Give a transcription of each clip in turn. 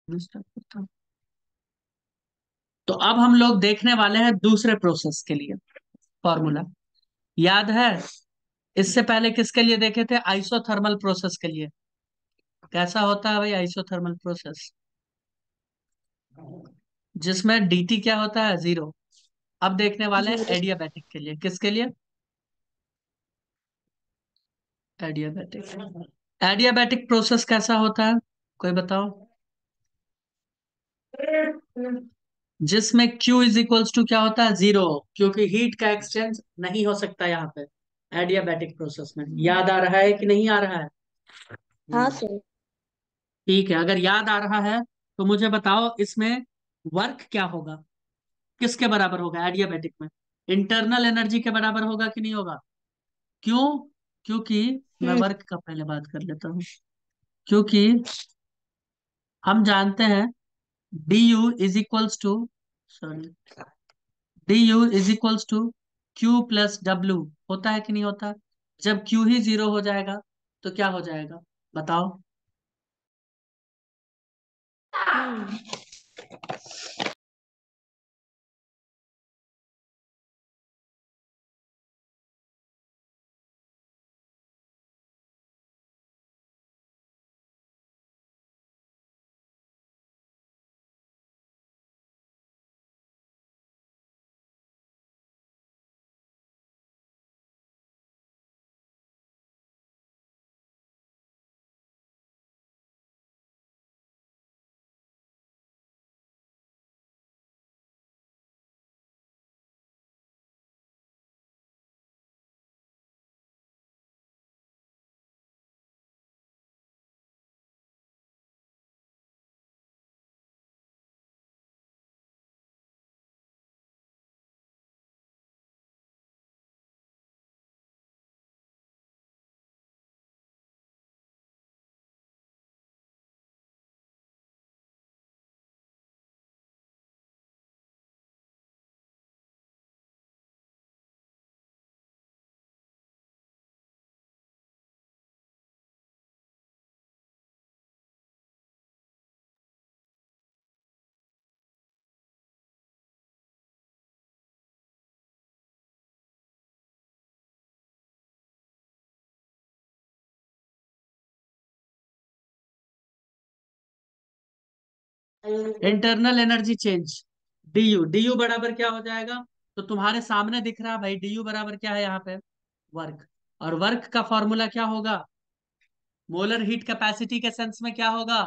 Start करता हूँ। तो अब हम लोग देखने वाले हैं दूसरे प्रोसेस के लिए फॉर्मूला। याद है इससे पहले किसके लिए देखे थे? आइसोथर्मल प्रोसेस के लिए। कैसा होता है भाई आइसोथर्मल प्रोसेस? जिसमें dt क्या होता है? जीरो। अब देखने वाले हैं जीरो। एडियाबैटिक के लिए। किसके लिए? एडियाबैटिक। एडियाबैटिक प्रोसेस कैसा होता है? कोई बताओ। जिसमें Q इज इक्वल्स टू क्या होता है? जीरो। क्योंकि हीट का एक्सचेंज नहीं हो सकता यहाँ पे एडियाबैटिक प्रोसेस में। याद आ रहा है कि नहीं आ रहा है? हाँ हम्म, सर। ठीक है। अगर याद आ रहा है तो मुझे बताओ इसमें वर्क क्या होगा? किसके बराबर होगा एडियाबैटिक में? इंटरनल एनर्जी के बराबर होगा कि नहीं होगा? क्यों? क्योंकि मैं हम्म। वर्क का पहले बात कर लेता हूँ। क्योंकि हम जानते हैं D U is equals to, sorry, D U is equals to Q plus W. होता है कि नहीं होता? जब क्यू ही जीरो हो जाएगा तो क्या हो जाएगा? बताओ। हम्म। Internal energy change D U, D U बराबर क्या हो जाएगा? तो तुम्हारे सामने दिख रहा है भाई, डी यू बराबर क्या है यहाँ पे? वर्क। और वर्क का फॉर्मूला क्या होगा? मोलर हीट कैपेसिटी के सेंस में क्या होगा?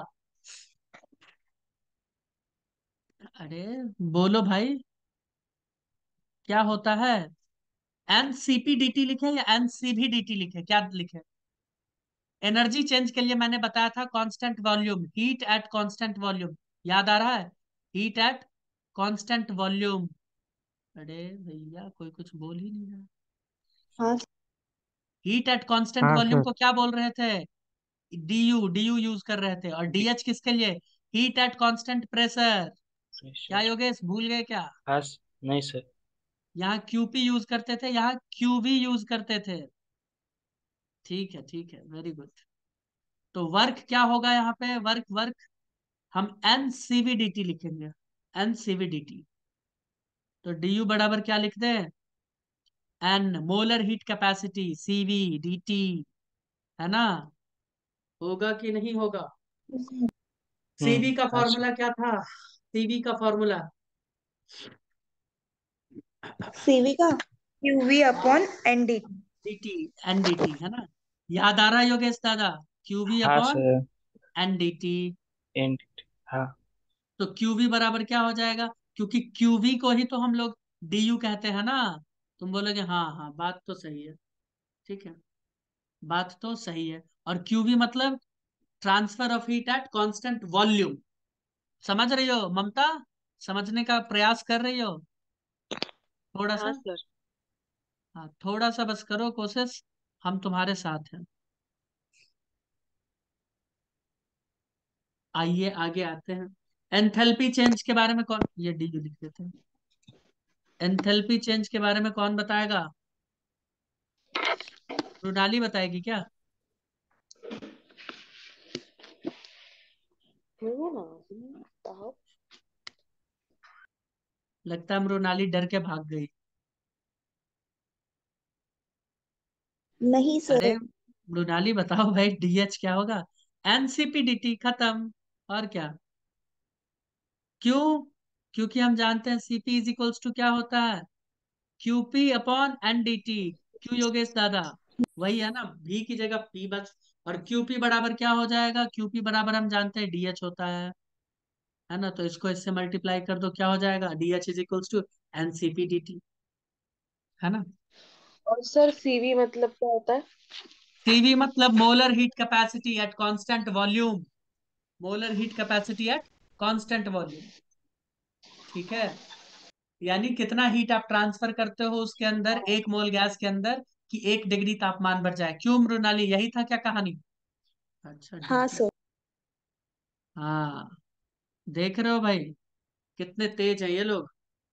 अरे बोलो भाई, क्या होता है? एनसीपी dt लिखे या एनसीवी dt लिखे? क्या लिखे? एनर्जी चेंज के लिए मैंने बताया था constant volume, heat at constant volume. याद आ रहा है? Heat at constant volume. अरे भैया कोई कुछ बोल ही नहीं रहा। हाँ। हीट एट कांस्टेंट हाँ वॉल्यूम सर। को क्या बोल रहे थे? डीयू, डीयू यूज कर रहे थे। और डीएच किसके लिए? Heat at constant pressure. क्या प्रेशर। योगेश भूल गए क्या? हाँ नहीं सर। यहाँ क्यूपी यूज करते थे, यहाँ क्यूवी यूज करते थे। ठीक है, ठीक है, वेरी गुड। तो वर्क क्या होगा यहाँ पे? वर्क, वर्क हम एन सीवी डी टी लिखेंगे। N CV D T. तो डी यू बराबर क्या लिख दें? N molar heat capacity CV D T, है ना? होगा कि नहीं होगा? सीवी का हाँ सर। फॉर्मूला क्या था? सीवी का फॉर्मूला सीवी का QV upon ND. D T, N D T, है ना? याद आ रहा है योगेश दादा? क्यूवी हाँ upon sir. N D T. And. हाँ। तो क्यूवी बराबर क्या हो जाएगा? क्योंकि क्यूवी को ही तो हम लोग डी यू कहते हैं ना। तुम बोलोगे हाँ हाँ, बात तो सही है। ठीक है, बात तो सही है। और क्यूवी मतलब transfer of heat at constant volume. समझ रही हो ममता? समझने का प्रयास कर रही हो थोड़ा हाँ सा? सर। हाँ, थोड़ा सा बस करो कोशिश, हम तुम्हारे साथ हैं। आइए आगे आते हैं। एंथैल्पी चेंज के बारे में कौन, ये डी लिख देते हैं। एंथैल्पी चेंज के बारे में कौन बताएगा? रुनाली बताएगी क्या? वो ना बताओ। लगता है मृणाली डर के भाग गई। नहीं अरे सर। मृणाली बताओ भाई, डीएच क्या होगा? एनसीपीडीटी खत्म। और क्या? क्यों? क्योंकि हम जानते हैं सीपी इज इक्वल्स टू क्या होता है? QP upon NDT. Q Yogesh दादा, वही है ना, भी की जगह पी बच। और क्यूपी बराबर क्या हो जाएगा? क्यूपी बराबर हम जानते हैं डीएच होता है ना, तो इसको इससे मल्टीप्लाई कर दो, क्या हो जाएगा? DH is equals to NCPDT, है ना। और सर सीवी मतलब क्या होता है? सीवी मतलब molar heat capacity at constant volume. Molar heat capacity at constant volume. ठीक है, यानी कितना हीट आप ट्रांसफर करते हो उसके अंदर, एक मोल गैस के अंदर, कि 1 डिग्री तापमान बढ़ जाए। क्यों मृणाली, यही था क्या कहानी? अच्छा हाँ डीटी। सर। हाँ, देख रहे हो भाई, कितने तेज हैं ये लोग।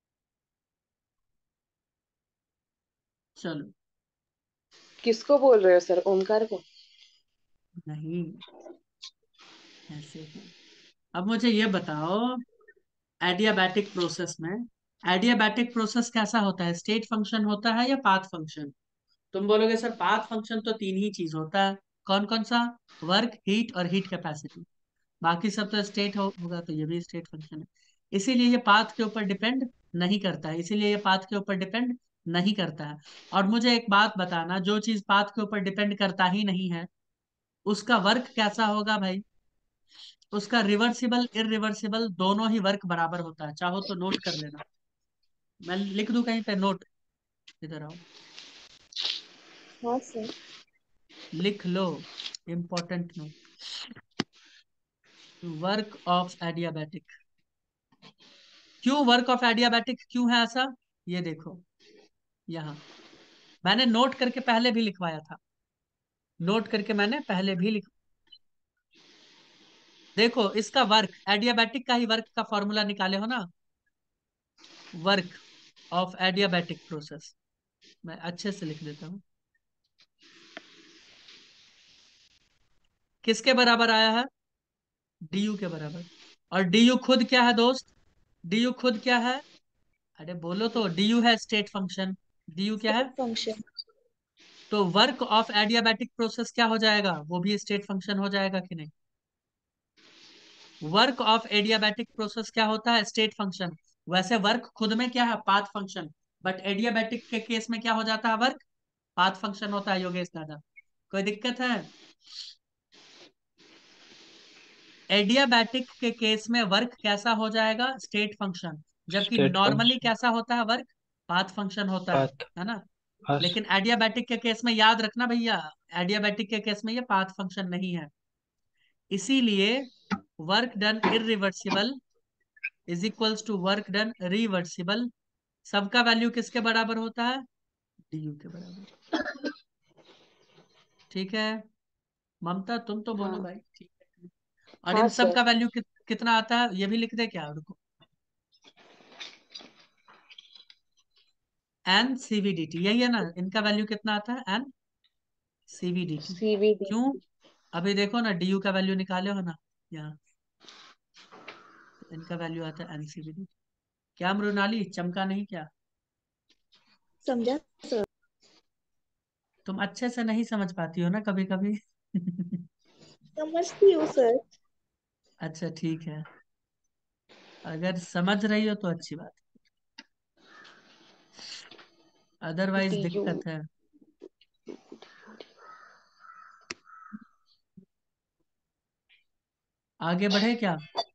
चलो। किसको बोल रहे हो सर, ओमकार को? नहीं, ऐसे ही। अब मुझे ये बताओ, एडियाबैटिक प्रोसेस में, एडियाबैटिक प्रोसेस कैसा होता है? स्टेट फंक्शन होता है या पाथ फंक्शन? तुम बोलोगे सर पाथ फंक्शन तो 3 ही चीज होता है। कौन कौन सा? वर्क, हीट और हीट कैपेसिटी। बाकी सब तो स्टेट होगा, तो ये भी स्टेट फंक्शन है। इसीलिए ये पाथ के ऊपर डिपेंड नहीं करता है, इसीलिए ये पाथ के ऊपर डिपेंड नहीं करता है। और मुझे एक बात बताना, जो चीज पाथ के ऊपर डिपेंड करता ही नहीं है, उसका वर्क कैसा होगा भाई? उसका रिवर्सिबल इरिवर्सिबल दोनों ही वर्क बराबर होता है, चाहो तो नोट कर लेना। मैं लिख दूं कहीं पे नोट? इधर आओ, हाँ सर। लिख लो, important note. Work of adiabatic. क्यों वर्क ऑफ एडियाबैटिक क्यों है ऐसा? ये देखो, यहाँ मैंने नोट करके पहले भी लिखवाया था। नोट करके मैंने पहले भी लिख, देखो इसका वर्क, एडियाबैटिक का ही वर्क का फॉर्मूला निकाले हो ना। वर्क ऑफ एडियाबैटिक प्रोसेस, मैं अच्छे से लिख देता हूँ। किसके बराबर आया है? डीयू के बराबर। और डीयू खुद क्या है दोस्त? डीयू खुद क्या है? अरे बोलो तो, डीयू है स्टेट फंक्शन। डीयू क्या है? State function. तो वर्क ऑफ एडियाबैटिक प्रोसेस क्या हो जाएगा? वो भी स्टेट फंक्शन हो जाएगा कि नहीं? वर्क ऑफ एडियाबैटिक प्रोसेस क्या होता है? State function. वैसे वर्क खुद में क्या है? Path function. बट एडियाबैटिक के केस में क्या हो जाता है? वर्क पाथ फंक्शन होता है, योगेश दादा। कोई दिक्कत है? एडियाबैटिक के केस में वर्क कैसा हो जाएगा? State function. जबकि स्टेट नॉर्मली फंक्शन। कैसा होता है वर्क? पाथ फंक्शन होता पाथ। है ना। हस। लेकिन एडियाबैटिक के केस में याद रखना भैया, एडियाबैटिक के केस में ये पाथ फंक्शन नहीं है। इसीलिए work done irreversible is equals to work done reversible. सबका वैल्यू किसके बराबर होता है? डीयू के बराबर। ठीक है, ममता तुम तो बोलो हाँ। भाई, ठीक है। और हाँ इन सब सर। का वैल्यू कितना आता है, ये भी लिख दे क्या? रुको, एन सीवीडीटी, यही है ना, इनका वैल्यू कितना आता है? N CVDT. सीवीडी। क्यों? अभी देखो ना, डीयू का वैल्यू निकाले हो ना यहाँ, तो इनका वैल्यू आता है एन सीवीडीटी। क्या मृणाली, चमका नहीं क्या? समझा सर। तुम अच्छे से नहीं समझ पाती हो ना कभी कभी। समझती हूँ सर। अच्छा ठीक है, अगर समझ रही हो तो अच्छी बात, अदरवाइज डीयू। दिक्कत है। आगे बढ़े क्या?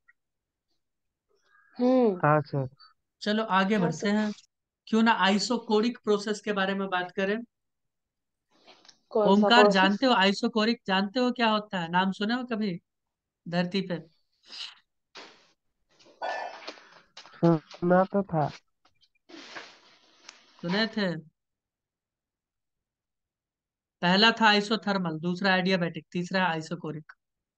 हम्म। हाँ सर। चलो आगे हाँ बढ़ते सर। हैं। क्यों ना आइसोकोरिक प्रोसेस के बारे में बात करें। कौन सा ओमकार प्रोसेस? जानते हो आइसोकोरिक, जानते हो क्या होता है? नाम सुने हो कभी धरती पे? सुना तो था। सुने थे? पहला था आइसोथर्मल, दूसरा एडियाबैटिक, तीसरा आइसोकोरिक।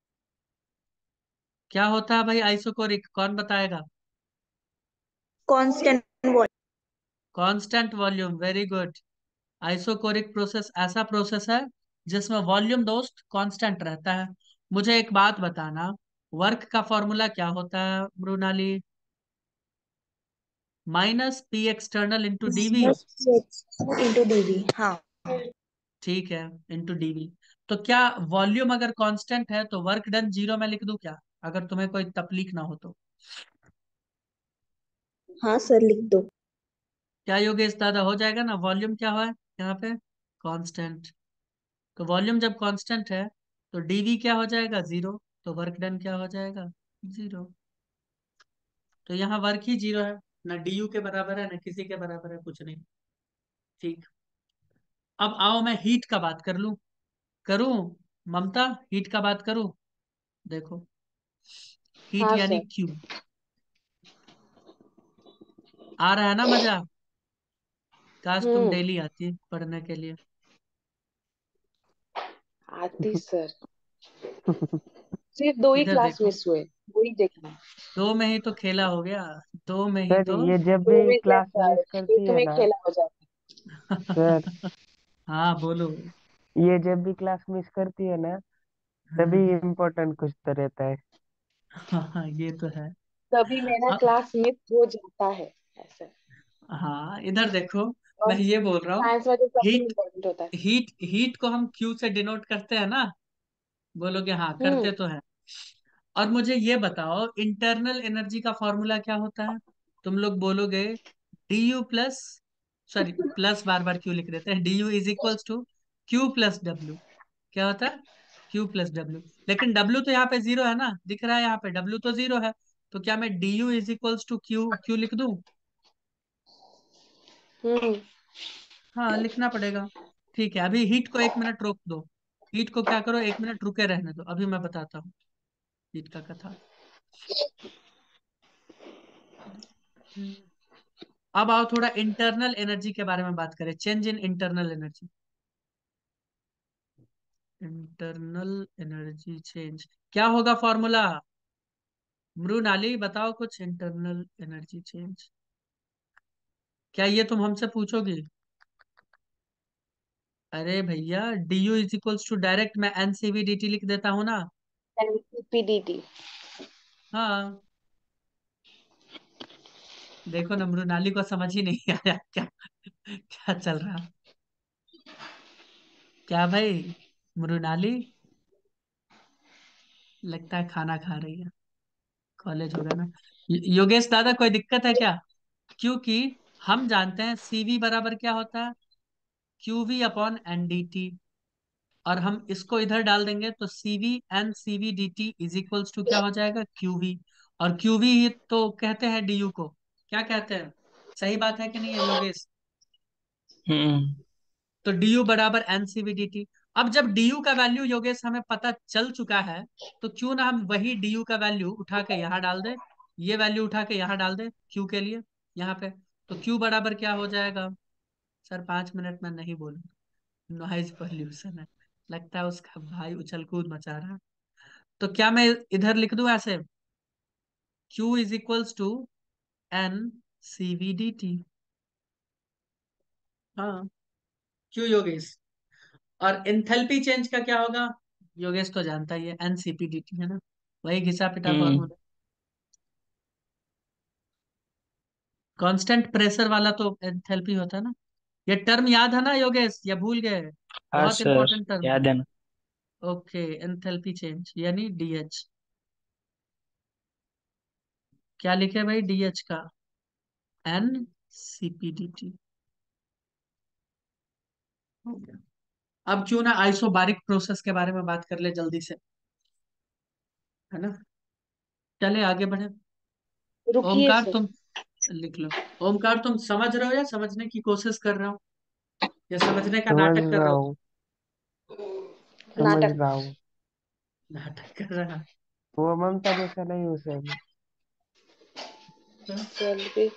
क्या होता है भाई आइसोकोरिक, कौन बताएगा? Constant volume. Constant volume, very good. Isochoric process ऐसा प्रोसेस है जिसमें वॉल्यूम दोस्त कांस्टेंट रहता है। मुझे एक बात बताना, वर्क का फॉर्मूला क्या होता है Mrinali? Minus P external into DV. Into DV. हाँ। ठीक है, इंटू डीवी। तो क्या वॉल्यूम अगर कांस्टेंट है तो वर्क डन जीरो में लिख दूं क्या, अगर तुम्हें कोई तकलीफ ना हो तो? हाँ सर, लिख दो। क्या योगेश दादा हो जाएगा ना? वॉल्यूम क्या है यहाँ पे? कांस्टेंट। तो वॉल्यूम जब कांस्टेंट है तो डीवी क्या हो जाएगा? जीरो। तो वर्क डन क्या हो जाएगा? जीरो। तो यहाँ वर्क ही जीरो है, ना डीयू के बराबर है ना किसी के बराबर है, कुछ नहीं। ठीक। अब आओ मैं हीट का बात कर लूं, करूं? ममता, हीट का बात करूं? देखो, हीट हाँ यानी सर। क्यू। आ रहा है ना मजा? काश तुम हम्म। डेली आती पढ़ने के लिए। आती सर। सिर्फ दो ही इधर क्लास देखो, मिस हुए, वही देखना। दो में ही तो खेला हो गया, दो में ही सर तो। ये जब दो भी में क्लास कैसे आ मिस रहे, करती एक है में ना खेला हो जाता। सर, हाँ बोलो। ये जब भी क्लास मिस करती है ना तभी हाँ इम्पोर्टेंट कुछ तो रहता है। हाँ हाँ, ये तो है। तभी मेरा अब क्लास मिस हो जाता है ऐसा। हाँ, इधर देखो, मैं और ये बोल रहा हूँ, साइंस में तो सब कुछ हीट इम्पोर्टेंट होता है। हीट को हम क्यू से डिनोट करते हैं ना? बोलोगे हाँ हम्म। करते तो है। और मुझे ये बताओ, इंटरनल एनर्जी का फॉर्मूला क्या होता है? तुम लोग बोलोगे D U plus, sorry plus बार बार क्यू लिख देते हैं, D U is equals to Q plus W. क्या होता है? Q plus W. लेकिन डब्ल्यू तो यहाँ पे जीरो है ना, दिख रहा है यहाँ पे डब्ल्यू तो जीरो है। तो क्या मैं D U is equals to Q Q लिख दूं? हम्म। हाँ लिखना पड़ेगा। ठीक है, अभी हीट को 1 मिनट रोक दो। हीट को क्या करो, 1 मिनट रुके रहने दो, अभी मैं बताता हूँ हीट का कथा। हम्म। अब आओ थोड़ा इंटरनल एनर्जी के बारे में बात करें, change in internal energy. Internal energy change क्या होगा फॉर्मूला? मृणाली बताओ कुछ, इंटरनल एनर्जी चेंज क्या ये तुम हमसे पूछोगी? अरे भैया, D U is equals to direct मैं एनसीवी डी टी लिख देता हूँ ना। पीडीटी। हाँ, देखो ना, मृणाली को समझ ही नहीं आया क्या क्या चल रहा। क्या भाई मृणाली, लगता है खाना खा रही है, कॉलेज होगा ना। योगेश दादा कोई दिक्कत है क्या? क्योंकि हम जानते हैं सीवी बराबर क्या होता है, Q V upon N D T. और हम इसको इधर डाल देंगे तो CV N CV D T is equals to क्या हो जाएगा, क्यू वी। और क्यू वी ही तो कहते हैं डी यू को, क्या कहते हैं? सही बात है कि नहीं है योगेश? हम्म। तो डी यू बराबर N C V D T. अब जब डी यू का वैल्यू योगेश हमें पता चल चुका है, तो क्यों ना हम वही डी यू का वैल्यू उठा के यहाँ डाल दे, ये वैल्यू उठा के यहाँ डाल दे क्यू के लिए, यहाँ पे। तो क्यू बराबर क्या हो जाएगा? सर 5 मिनट में नहीं बोलूंगा, नॉइज पॉल्यूशन है, लगता है उसका भाई उछल कूद मचा रहा है। तो क्या मैं इधर लिख दूं ऐसे, Q is equals to N C V D T? हाँ, क्यों योगेश? और एंथैल्पी चेंज का क्या होगा? योगेश तो जानता ही है, एनसीपीडीटी है ना, वही घिसा पिटा हम्म। फॉर्मूला। कांस्टेंट प्रेशर वाला तो एंथैल्पी होता है ना। ये टर्म याद है ना योगेश, या भूल गए? हाँ बहुत सर, इंपॉर्टेंट टर्म है। याद है ना। ओके, एंथैल्पी चेंज यानी डीएच। क्या लिखे भाई डीएच का? एन सीपीडीटी हो गया। अब क्यों ना आइसोबारिक प्रोसेस के बारे में बात कर ले जल्दी से, है ना? चले आगे बढ़े। रुकिए ओमकार सर। तुम लिख लो। ओमकार तुम समझ रहे हो या समझने की कोशिश कर रहे हो, या समझने का समझ नाटक कर रहा रहे हो? हूँ, समझ नाटक। रहा हूँ। नाटक कर रहा वो ममता जैसा नहीं हूँ सर। है। चल भी।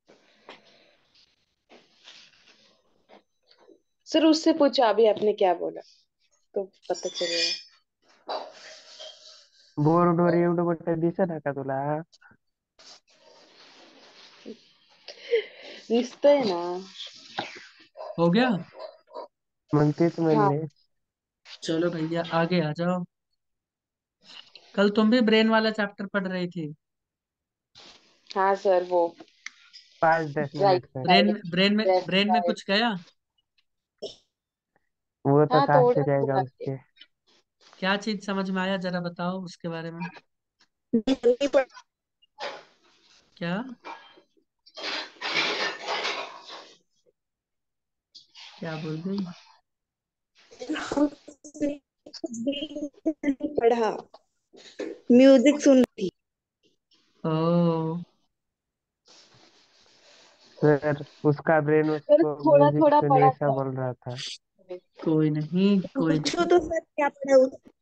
सर उससे पूछा अभी आपने क्या बोला, तो पता चलेगा। बोर डोर एवढं मोठं दिसत का तुला? दिसतंय ना। हो गया? मग तेच हाँ। म्हणले. चलो भैया आगे आ जाओ। कल तुम भी ब्रेन वाला चैप्टर पढ़ रही थी। हाँ सर, वो 5-10 मिनट राइट का। ब्रेन साइड, ब्रेन में लेफ्ट ब्रेन में साइड। कुछ गया? वो तो हाँ, कहाँ से थोड़ा जाएगा थोड़ा। उसके। क्या चीज समझ में आया, जरा बताओ उसके बारे में। नहीं पढ़- क्या क्या बोल गई? उसने कुछ भी नहीं पढ़ा, म्यूजिक सुन रही ओ, सर उसका ब्रेन सर उसको थोड़ा म्यूजिक थोड़ा सुनिए पढ़ा ऐसा था। बोल रहा था। कोई नहीं थी। कोई पूछो नहीं। तो सर क्या पढ़ा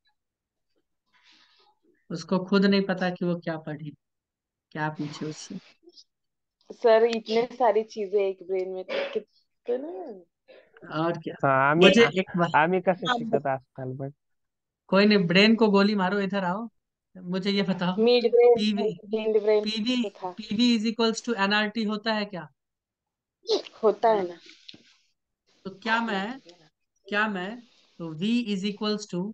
उसको खुद नहीं पता कि वो क्या पढ़ी, क्या पूछे उससे। सर इतने सारी चीजें एक ब्रेन में तो कितना। और क्या। हाँ मुझे एक बार, आम्ही कसं उसके। शिकत आजकाल बघ। कोई नहीं, ब्रेन को गोली मारो, इधर आओ। मुझे ये बताओ, mid brain, PV hind brain PV तो था। PV is equals to NRT होता है क्या? होता है ना। तो क्या मैं तो V is equals to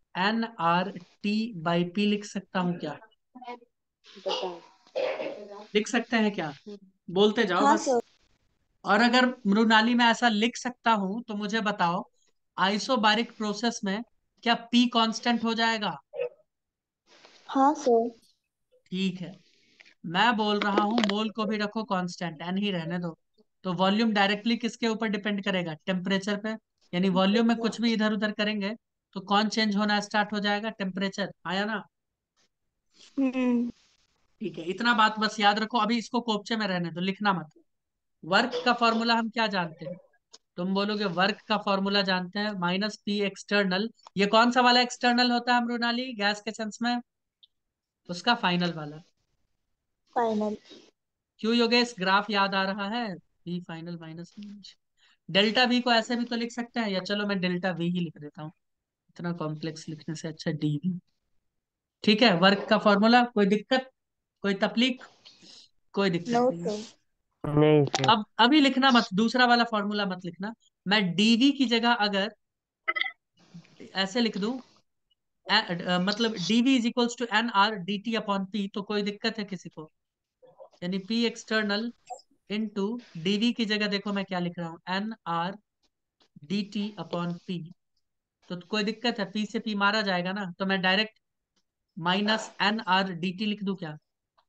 NRT/P लिख सकता हूँ क्या? बताओ। लिख सकते हैं क्या? बोलते जाओ हाँ बस। सर। और अगर मृणाली में ऐसा लिख सकता हूं तो मुझे बताओ, आइसोबारिक प्रोसेस में क्या P कांस्टेंट हो जाएगा? हाँ सर। ठीक है। मैं बोल रहा हूं मोल को भी रखो कांस्टेंट, एन ही रहने दो। तो वॉल्यूम डायरेक्टली किसके ऊपर डिपेंड करेगा? टेम्परेचर पे। यानी वॉल्यूम में कुछ भी इधर उधर करेंगे तो कौन चेंज होना स्टार्ट हो जाएगा? टेम्परेचर। आया ना? हम्म। ठीक है, इतना बात बस याद रखो, अभी इसको कोपचे में रहने दो, लिखना मत। वर्क का फॉर्मूला हम क्या जानते हैं? तुम बोलोगे वर्क का फॉर्मूला जानते हैं, -P एक्सटर्नल। ये कौन सा वाला एक्सटर्नल होता है मृणाली गैस के सेंस में? उसका फाइनल वाला। फाइनल। क्यों योगेश, ग्राफ याद आ रहा है? V final minus delta V को ऐसे भी तो लिख सकते हैं, या चलो मैं डेल्टा V ही लिख देता हूँ, इतना कॉम्प्लेक्स लिखने से अच्छा DV। ठीक है, वर्क का फॉर्मूला, कोई दिक्कत, कोई तकलीफ? कोई दिक्कत नो नहीं है। सर। नहीं सर। अब अभी लिखना मत, दूसरा वाला फॉर्मूला मत लिखना। मैं DV की जगह अगर ऐसे लिख दूं, मतलब DV is equals to NRDT/P, तो कोई दिक्कत है किसी को? यानी P एक्सटर्नल इंटू DV की जगह देखो मैं क्या लिख रहा हूँ, NRDT/P। तो कोई दिक्कत है? P से P मारा जाएगा ना, तो मैं डायरेक्ट -NRDT लिख दूं क्या?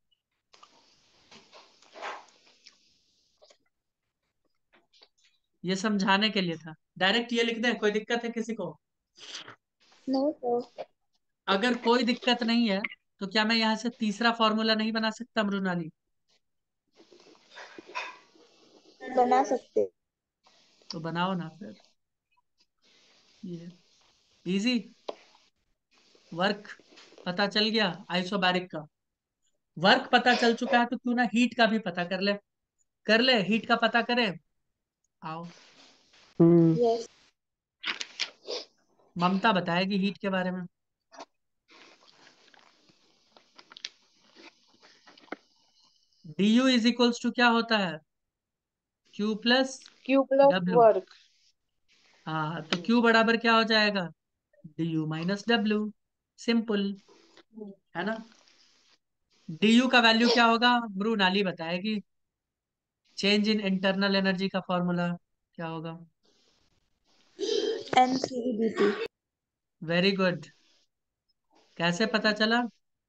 ये समझाने के लिए था, डायरेक्ट ये लिख दें, कोई दिक्कत है किसी को? No sir. अगर कोई दिक्कत नहीं है तो क्या मैं यहाँ से तीसरा फॉर्मूला नहीं बना सकता मृणाली? बना सकते। तो बनाओ ना फिर। ये इजी। वर्क पता चल गया आइसोबैरिक का। वर्क पता चल चुका है तो क्यों ना हीट का भी पता कर ले। कर ले, हीट का पता करें। आओ, हम्म। यस। ममता बताएगी हीट के बारे में। DU इज इक्वल्स टू क्या होता है? Q plus Q plus W. Work. हाँ, तो Q बराबर क्या हो जाएगा? DU - W। सिंपल है ना? DU का वैल्यू क्या होगा ब्रू नाली बताएगी। चेंज इन इंटरनल एनर्जी का फॉर्मूला क्या होगा? NCEDT। Very good. कैसे पता चला?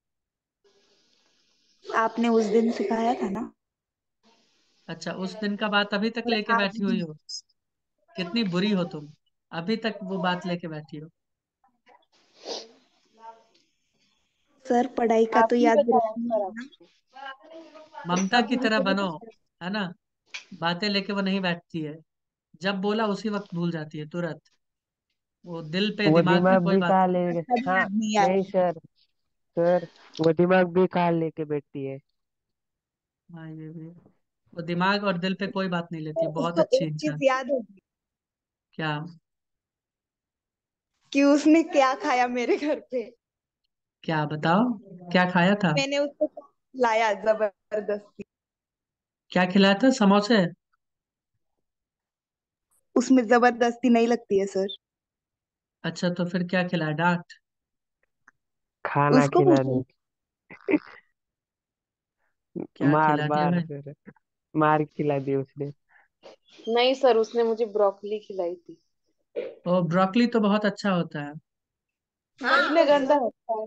आपने उस दिन सिखाया था ना। अच्छा, उस दिन का बात अभी तक और लेके आज बैठी हुई भी। हो? कितनी बुरी हो तुम, अभी तक वो बात लेके बैठी हो। सर पढ़ाई का आप तो ही याद बताया रहता नहीं सर है ना। आपको। ममता की अभी भी तरह तो बनो, बता। है ना? बातें लेके वो नहीं बैठती है, जब बोला उसी वक्त भूल जाती है तुरंत। वो दिल पे वो दिमाग पे दिमाग कोई भी बात कहाँ नहीं। लेके। अच्छा भी हाँ। याद नहीं आ नहीं रहा। सर। सर वो दिमाग भी कहाँ लेके बैठती है। हाँ, ये भी है। वो दिमाग और दिल पे कोई बात नहीं लेती है, बहुत उसको अच्छी एक चीज इंसान। याद होगी क्या? कि उसने क्या खाया मेरे घर पे। क्या बताओ, क्या खाया था? मैंने उसको लाया जबरदस्ती। क्या खिलाया था? समोसे? उसमें जबरदस्ती नहीं लगती है सर। अच्छा, तो फिर क्या खिलाया? डांट? खाना उसको खिलाने। पूछो। क्या मार खिला दिया मार भाई? फिर, मार खिला दी उसने। नहीं सर, उसने मुझे ब्रोकली खिलाई थी। ओ, ब्रोकली तो बहुत अच्छा होता है। इसलिए गंदा होता है।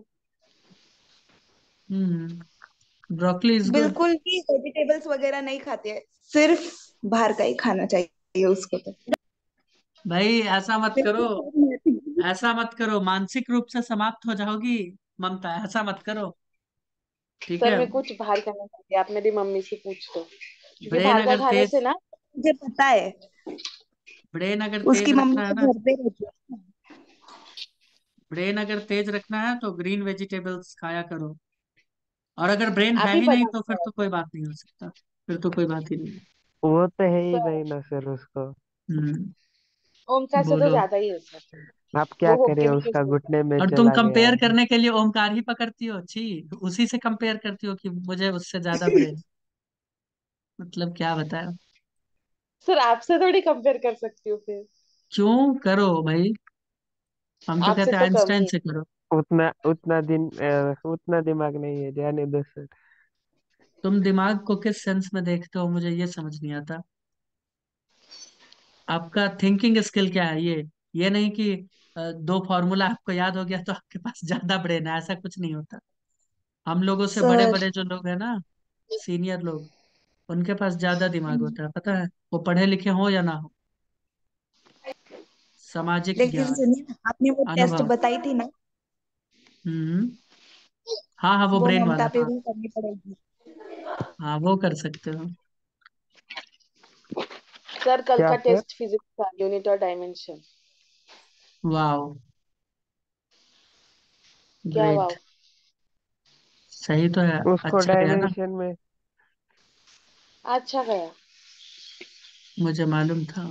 Broccoli is good. बिल्कुल भी वेजिटेबल्स वगैरह नहीं खाते हैं, सिर्फ बाहर का ही खाना चाहिए उसको तो। भाई ऐसा मत करो, बिल्कुल। ऐसा मत करो, मानसिक रूप से समाप्त हो जाओगी ममता, ऐसा मत करो। ठीक सर है। मैं कुछ बाहर का नहीं खाती, आप मेरी मम्मी से पूछ लो, क्योंकि ब्रेन बाहर का अगर खाने से तेज, ना। मुझे पता है, ब्रेन अगर तेज उसकी मम्मी रखना है तो ना, घर पे रहती है। ब्रेन अगर तेज रखना है तो ग्रीन वेजिटेबल्स खाया करो। और अगर ब्रेन आप है ही ही नहीं बना तो के फिर खाया तो कोई करो। बात नहीं हो सकता। फिर तो कोई बात ही नहीं है। वो तो है ही सर नहीं ना सर उसको। हम्म। ओमकार से तो बोलो। ज्यादा ही है सर। आप क्या वो करें, होके भी उसका कुछ नहीं घुटने में और तुम चला गया कंपेयर है। करने के लिए ओमकार ही पकड़ती हो, छी। उसी से कंपेयर करती हो कि मुझे उससे ज्यादा ब्रेन। मतलब क्या बताया। सर, आपसे थोड़ी कंपेयर कर सकती हूँ फिर। क्यों करो भाई? हम तो आपसे कहते हैं तो कम आइंस्टाइन ही। से करो। उतना उतना दिमाग नहीं है, जाने दो सर। तुम दिमाग को किस सेंस में देखते हो, मुझे ये समझ नहीं आता। आपका थिंकिंग स्किल क्या है ये नहीं कि दो फॉर्मूला आपको याद हो गया तो आपके पास ज्यादा ब्रेन है, ऐसा कुछ नहीं होता। हम लोगों से बड़े सर। बड़े जो लोग हैं ना, सीनियर लोग, उनके पास ज्यादा दिमाग होता है, पता है, वो पढ़े लिखे हो या ना हो। सामाजिक लेकिन ज्ञान, सुनिए ना, आपने वो टेस्ट अनुभव। बताई थी ना, हम्म। हाँ हाँ, वो वो ब्रेन वाला, ममता पे हाँ। भी करनी पड़ेगी। हाँ, वो कर सकते हो। सर कल क्या का सर? टेस्ट फिजिक्स का यूनिट और डायमेंशन। वाह, क्या ग्रेट। वाव। सही तो है, उसको अच्छा गया ना। डायमेंशन में। अच्छा गया। मुझे मालूम था।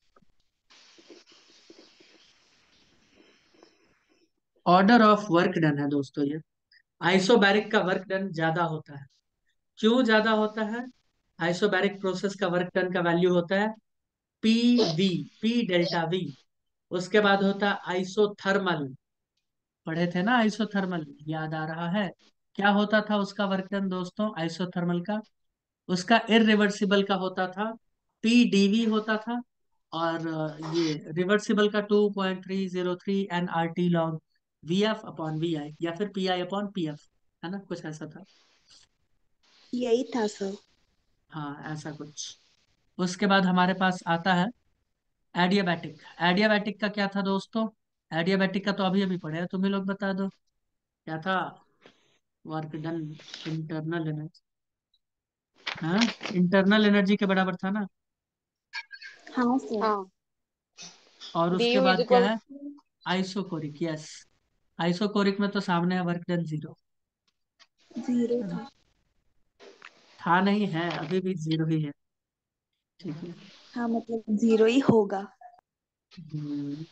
ऑर्डर ऑफ वर्क डन है दोस्तों ये। आइसोबैरिक का वर्क डन ज्यादा होता है। क्यों ज्यादा होता है? आइसोबैरिक प्रोसेस का वर्क डन का वैल्यू होता है P V, P delta V. उसके बाद होता है आइसोथर्मल। पढ़े थे ना आइसोथर्मल, याद आ रहा है? क्या होता था उसका वर्क डन दोस्तों, आइसोथर्मल का? उसका इरिवर्सिबल का होता था, पी डीवी होता था। और ये रिवर्सिबल का 2.303 N R T log V F upon V I, या फिर P I upon P F, है ना, कुछ ऐसा था। यही था सर। हाँ, ऐसा कुछ। उसके बाद हमारे पास आता है एडियाबैटिक। एडियाबैटिक का क्या था दोस्तों? एडियाबैटिक का तो अभी अभी पढ़े हैं, तुम ही लोग बता दो क्या था। Work done, internal energy. हाँ, इंटरनल एनर्जी के बराबर था ना। हाँ सर। हाँ। और डी उसके यू इज बाद क्या इक्वल। है? Isochoric, yes. आइसोकोरिक में तो सामने है वर्क डन जीरो। जीरो था। था नहीं, है, अभी भी जीरो ही है। ठीक है। हाँ मतलब जीरो ही होगा। हम्म,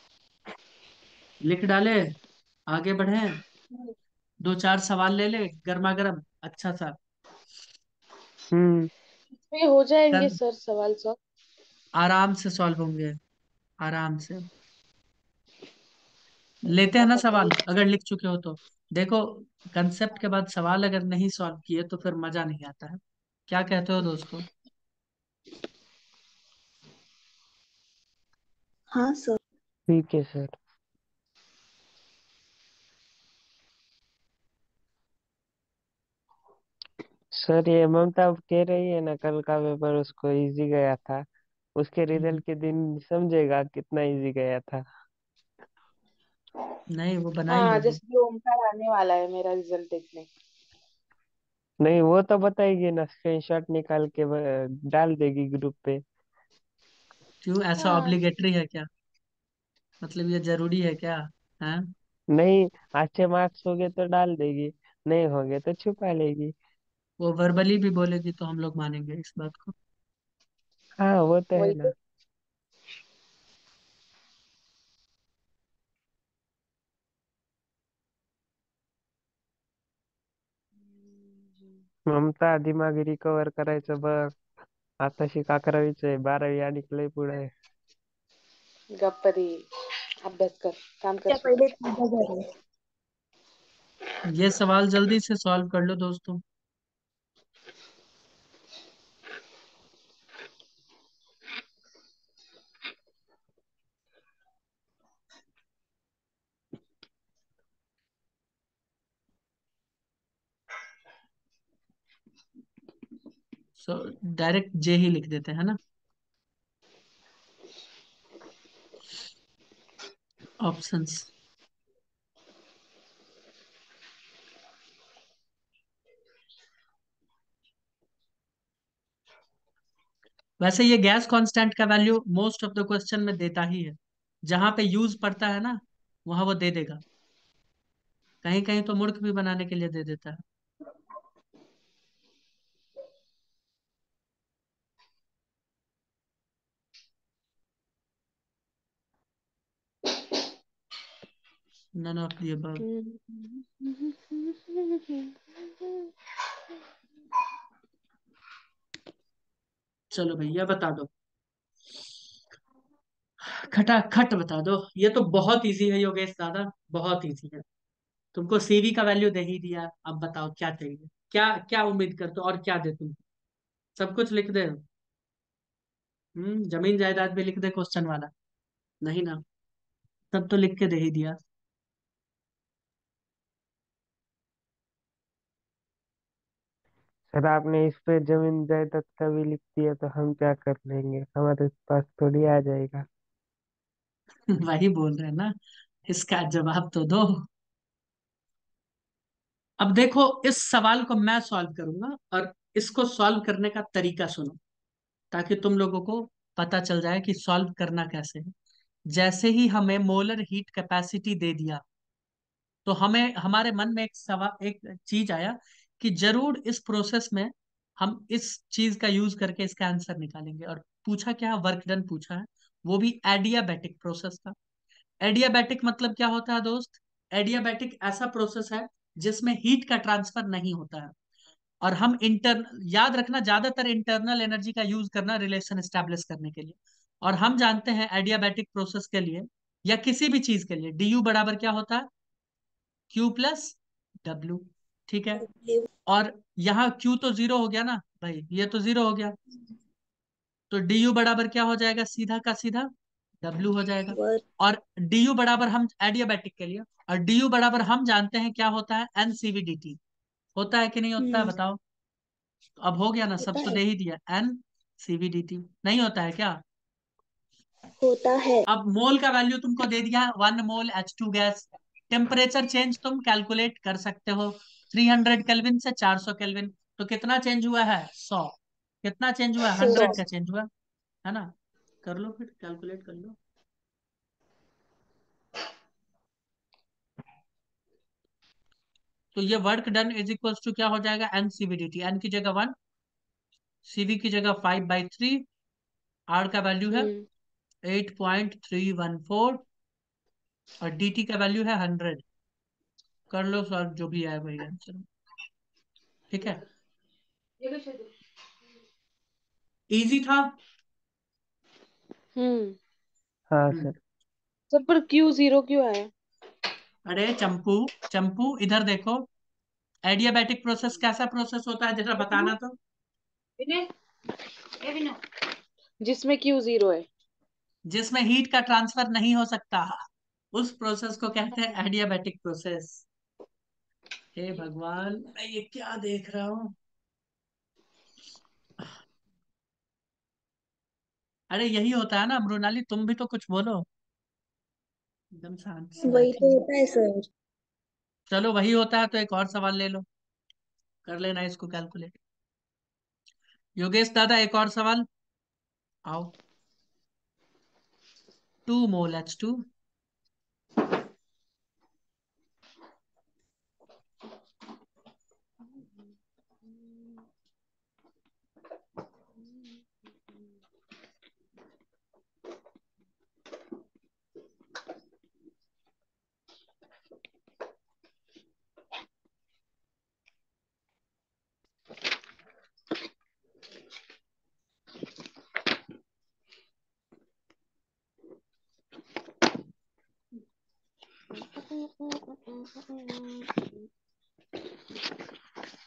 लिख डाले, आगे बढ़े। दो चार सवाल ले ले, गर्मा गर्म, अच्छा सा। इसमें हो जाएंगे कर, सर सवाल सब। आराम से सॉल्व होंगे, आराम से। लेते हैं क्या ना पता सवाल, ही। अगर लिख चुके हो तो। देखो, कंसेप्ट के बाद सवाल अगर नहीं सॉल्व किए तो फिर मजा नहीं आता है। क्या कहते हो दोस्तों? हाँ सर। ठीक है सर। सर ये ममता कह रही है ना, कल का पेपर उसको इजी गया था। उसके हम्म, रिजल्ट के दिन समझेगा कितना इजी गया था। नहीं, वो बनाई हाँ, होगी। जैसे कि ओमकार आने वाला है मेरा रिजल्ट देखने। नहीं, वो तो बताएगी ना, स्क्रीनशॉट निकाल के डाल देगी ग्रुप पे। क्यों, ऐसा हाँ। ऑब्लिगेटरी है क्या? मतलब ये जरूरी है क्या? है? नहीं, अच्छे मार्क्स हो गए तो डाल देगी, नहीं होंगे तो छुपा लेगी। वो वर्बली भी बोलेगी तो हम लोग मानेंगे इस बात को। हाँ वो तो है वही ना। तो। ममता दिमाग रिकवर करायचं बघ. आताशी 11वीच आहे, 12वी आणि लय पुढे आहे. गप्परी, अभ्यास कर, काम कर क्या सुट। पहले पूजा कर ले। ये सवाल जल्दी से सॉल्व कर लो दोस्तों। सो डायरेक्ट जे ही लिख देते हैं ना, ऑप्शंस। वैसे ये गैस कांस्टेंट का value most of the question में देता ही है, जहां पे यूज पड़ता है ना वहां वो दे देगा, कहीं कहीं तो मूर्ख भी बनाने के लिए दे देता है। None of the above. चलो भैया बता दो, खटाखट बता दो। ये तो बहुत इजी है योगेश दादा, बहुत इजी है। तुमको सीवी का वैल्यू दे ही दिया, अब बताओ क्या चाहिए, क्या क्या उम्मीद करते हो और क्या दे तुम। सब कुछ लिख दे। जमीन जायदाद भी लिख दे क्वेश्चन वाला। नहीं ना, तब तो लिख के दे ही दिया। सर आपने इस पे जमीन जायदाद का भी लिख दिया तो हम क्या कर लेंगे, हमारे पास थोड़ी आ जाएगा। वही बोल रहे हैं ना, इसका जवाब तो दो। अब देखो, इस सवाल को मैं सॉल्व करूंगा और इसको सॉल्व करने का तरीका सुनो, ताकि तुम लोगों को पता चल जाए कि सॉल्व करना कैसे है। जैसे ही हमें मोलर हीट कैपेसिटी दे दिया, तो हमें हमारे मन में एक सवाल, एक चीज आया कि जरूर इस प्रोसेस में हम इस चीज का यूज करके इसका आंसर निकालेंगे। और पूछा क्या, वर्क डन पूछा है, वो भी एडियाबैटिक प्रोसेस का। एडियाबैटिक मतलब क्या होता है दोस्त? एडियाबैटिक ऐसा प्रोसेस है जिसमें हीट का ट्रांसफर नहीं होता है। और हम याद रखना, ज्यादातर इंटरनल एनर्जी का यूज करना रिलेशन स्टैब्लिश करने के लिए। और हम जानते हैं एडियाबैटिक प्रोसेस के लिए या किसी भी चीज के लिए du बराबर क्या होता है, Q प्लस W। ठीक है। और यहाँ Q तो जीरो हो गया ना भाई, ये तो जीरो हो गया, तो du बराबर क्या हो जाएगा, सीधा का सीधा W हो जाएगा। वर्क। और du बराबर हम एडियाबैटिक के लिए, और du बराबर हम जानते हैं क्या होता है, NCVDT। होता है कि नहीं होता है बताओ। तो अब हो गया ना, सब होता तो है। दे ही दिया, NCVDT। नहीं होता है क्या? होता है। अब मोल का वैल्यू तुमको दे दिया, 1 mole H2 gas. Temperature change तुम कैलकुलेट कर सकते हो, 300 केल्विन से 400 केल्विन। तो कितना चेंज हुआ है, 100। कितना चेंज हुआ है, 100 का चेंज हुआ है ना। कर लो फिर, कैलकुलेट कर लो। तो ये work done is equal to क्या हो जाएगा, NCVDT। एन की जगह 1, CV की जगह 5/3, R का वैल्यू है हम्म 8.314, और DT का वैल्यू है 100। कर लो सर, जो भी आए वही आंसर। ठीक है, इजी था। हम्म हाँ हम्म। सर। सर पर क्यू जीरो क्यों आया? अरे चंपू, चंपू इधर देखो, एडियाबैटिक प्रोसेस कैसा प्रोसेस होता है जरा बताना तो। जिसमें क्यू जीरो है। जिसमें हीट का ट्रांसफर नहीं हो सकता, उस प्रोसेस को कहते हैं एडियाबैटिक प्रोसेस। हे भगवान, मैं ये क्या देख रहा हूँ। अरे यही होता है ना मृणाली, तुम भी तो कुछ बोलो, एकदम शांत से वही बैठी तो हो। होता है सर। चलो वही होता है तो एक और सवाल ले लो, कर लेना इसको कैलकुलेट। योगेश दादा एक और सवाल, आओ। 2 मोल H2,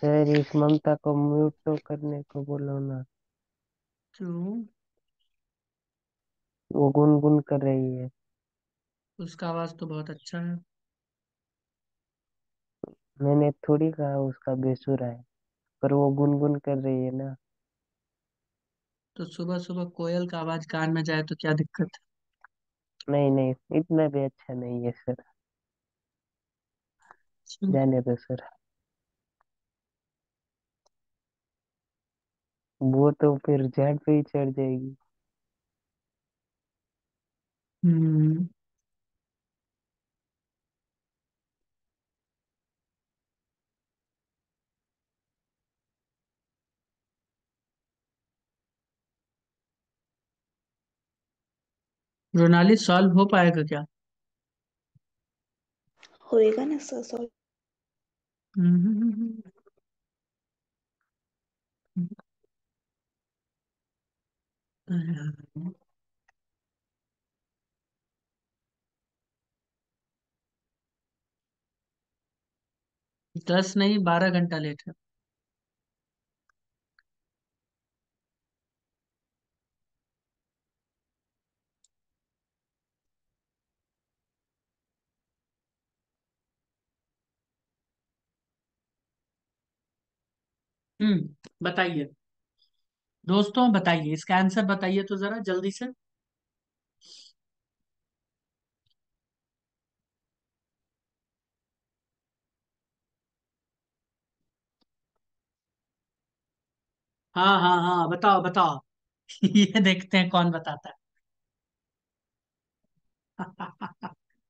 सर इस ममता को म्यूट तो करने को बोलो ना। क्यों? वो गुनगुन कर रही है। उसका आवाज तो बहुत अच्छा है। मैंने थोड़ी कहा उसका बेसुरा है, पर वो गुनगुन कर रही है ना। तो सुबह सुबह कोयल का आवाज कान में जाए तो क्या दिक्कत नहीं नहीं, इतना भी अच्छा नहीं है सर। है? जाने दो सर। वो तो फिर झाड़ पे ही चढ़ जाएगी। हम्म। रोनाली सॉल्व हो पाएगा क्या? होएगा ना सर सॉल्व। हम्म। 10 नहीं, 12 घंटा लेट है। बताइए दोस्तों, बताइए इसका आंसर बताइए तो जरा जल्दी से। हाँ हाँ हाँ, बताओ बताओ। ये देखते हैं कौन बताता है।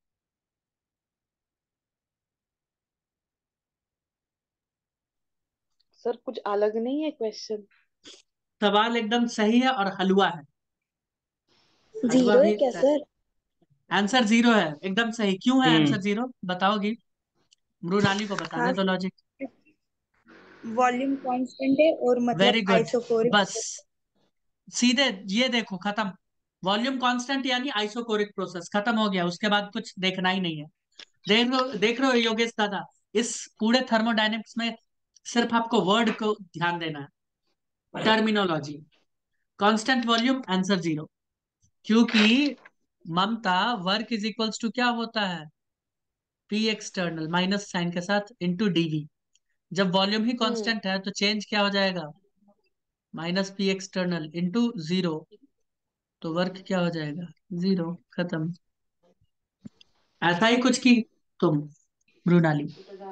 सर कुछ अलग नहीं है क्वेश्चन? सवाल एकदम सही है और हलवा है। हलवा जीरो है भी। क्या सर? आंसर 0 है, एकदम सही। क्यों है हम्म। आंसर 0, बताओगी? मृणाली को बताने हाँ, दो लॉजिक। वॉल्यूम कांस्टेंट है और मतलब वेरी गुड। आइसोकोरिक। बस सीधे ये देखो, खत्म। वॉल्यूम कांस्टेंट यानी आइसोकोरिक प्रोसेस, खत्म हो गया। उसके बाद कुछ देखना ही नहीं है। देख रहे हो योगेश दादा, इस पूरे थर्मोडायनेमिक्स में सिर्फ आपको वर्ड को ध्यान देना है, टर्मिनोलॉजी। Constant volume answer 0। क्योंकि Mamata, work is equals to क्या होता है? पी एक्सटर्नल माइनस साइन के साथ इंटू डीवी। जब वॉल्यूम ही हम्म। कांस्टेंट है तो चेंज क्या हो जाएगा? Minus P external into 0। तो वर्क क्या हो जाएगा? 0। खत्म। ऐसा ही कुछ की तुम, मृणाली।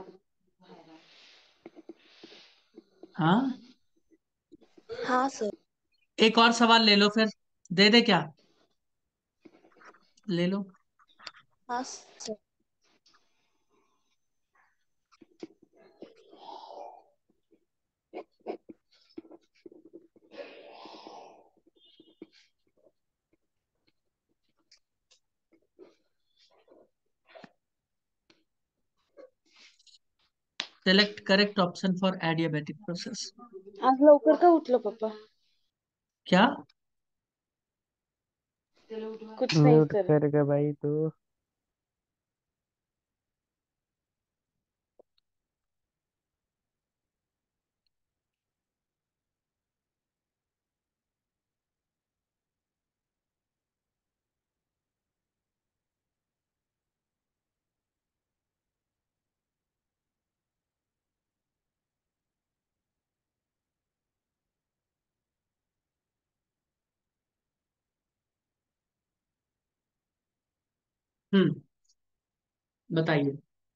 हाँ, हाँ सर। एक और सवाल ले लो फिर। दे दे क्या? ले लो। हाँ sir. Select correct option for adiabatic process. आज लवकर का उठलो पप्पा? क्या? कुछ नहीं म्यूट सर। करेगा भाई तो। हम्म। बताइए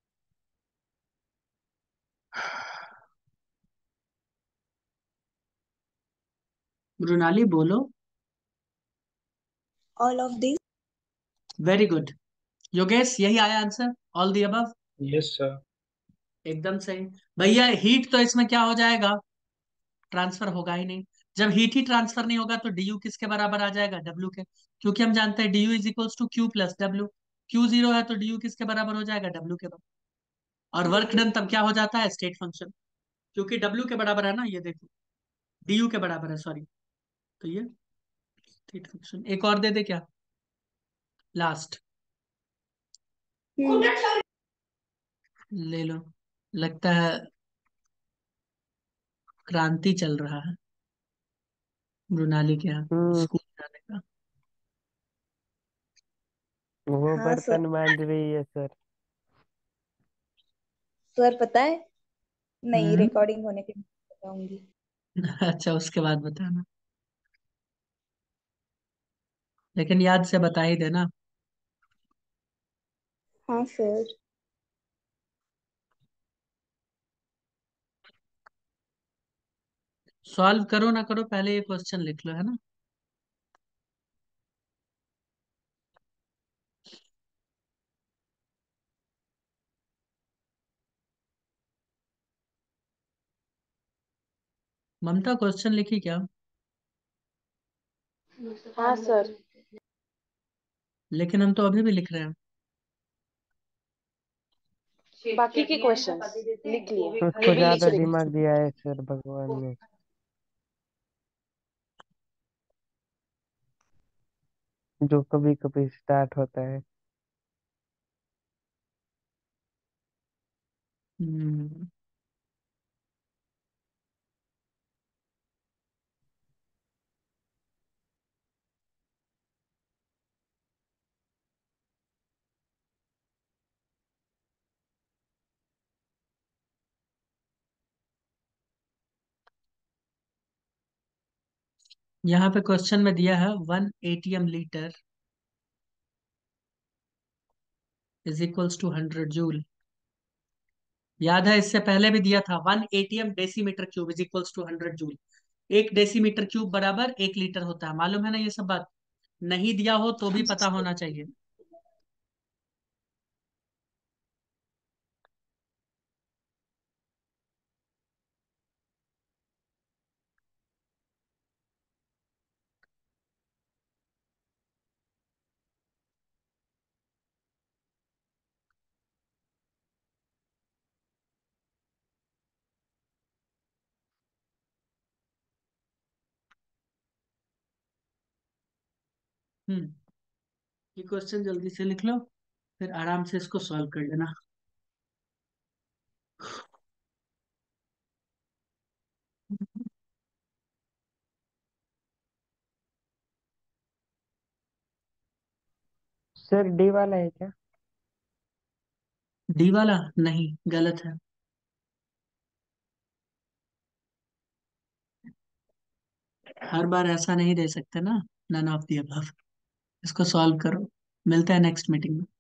मृणाली, बोलो। All of this. Very good. Yogesh, यही आया answer, all the above. Yes sir. एकदम सही। भैया हीट तो इसमें क्या हो जाएगा? ट्रांसफर होगा ही नहीं। जब हीट ही ट्रांसफर नहीं होगा तो डीयू किसके बराबर आ जाएगा? डब्ल्यू के। क्योंकि हम जानते हैं dU is equals to Q plus W. Q 0 है तो डीयू किसके बराबर हो जाएगा? डब्ल्यू के बराबर। और वर्क डन तब क्या हो जाता है? State function. क्योंकि डब्ल्यू के बराबर है ना, ये देखो। डीयू के बराबर है, सॉरी। तो ये स्टेट फंक्शन। एक और दे दे क्या? लास्ट। हम्म। ले लो। लगता है क्रांति चल रहा है मृणाली के यहाँ हम्म। स्कूल जाने का। वो हाँ सर। बर्तन मांज रही है सर। सर पता है, नहीं, हम्म। रिकॉर्डिंग होने के बाद बताऊंगी। अच्छा, उसके बाद बताना, लेकिन याद से बता ही देना। हाँ सर। सॉल्व करो ना करो, पहले ये क्वेश्चन लिख लो, है ना। ममता क्वेश्चन लिखी क्या? हाँ सर। लेकिन हम तो अभी भी लिख रहे हैं। बाकी के क्वेश्चंस लिख लिए, ये उसको भी लिख ज्यादा लिए। दिमाग दिया है सर भगवान ने, जो कभी कभी स्टार्ट होता है। हम्म। यहाँ पे क्वेश्चन में दिया है 1 ATM litre is equals to 100 joule. याद है, इससे पहले भी दिया था 1 ATM decimetre cube is equals to 100 joule. 1 decimetre cube बराबर 1 लीटर होता है, मालूम है ना ये सब बात? नहीं दिया हो तो भी पता होना चाहिए। हम्म। ये क्वेश्चन जल्दी से लिख लो, फिर आराम से इसको सॉल्व कर लेना। सर डी वाला है क्या? डी वाला नहीं, गलत है। हर बार ऐसा नहीं दे सकते ना, नन ऑफ दी अबव। इसको सॉल्व करो, मिलते हैं नेक्स्ट मीटिंग में।